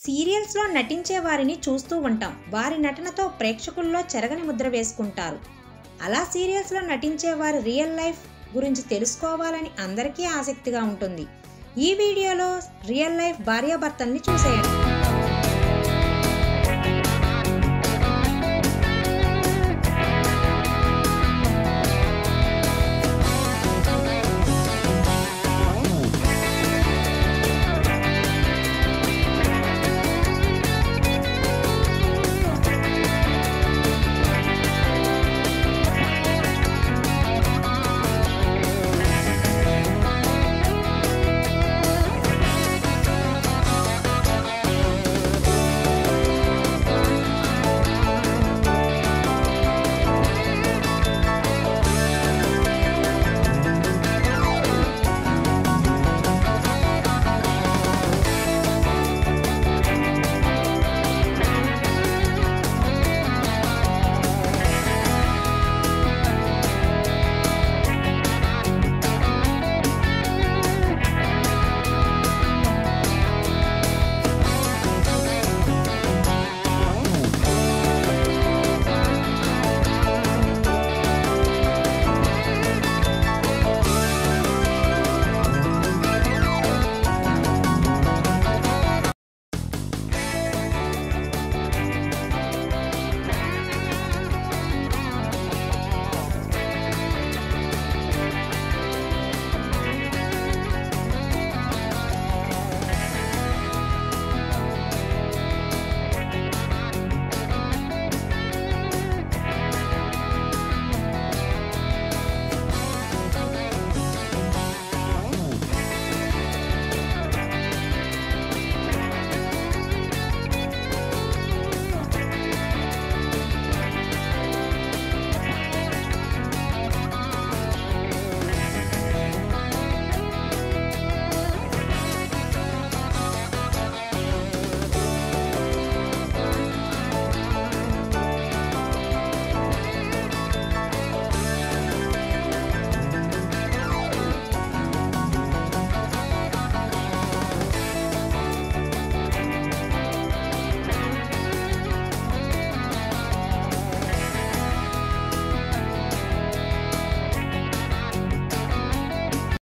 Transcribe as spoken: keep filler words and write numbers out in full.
సీరియల్స్లో నటించే వారిని చూస్తూ ఉంటాం. వారి నటనతో ప్రేక్షకుల్లో చెరగని ముద్ర వేసుకుంటారు. అలా సీరియల్స్లో నటించే వారి రియల్ లైఫ్ గురించి తెలుసుకోవాలని అందరికీ ఆసక్తిగా ఉంటుంది. ఈ వీడియోలో రియల్ లైఫ్ భార్యాభర్తల్ని చూసేయండి.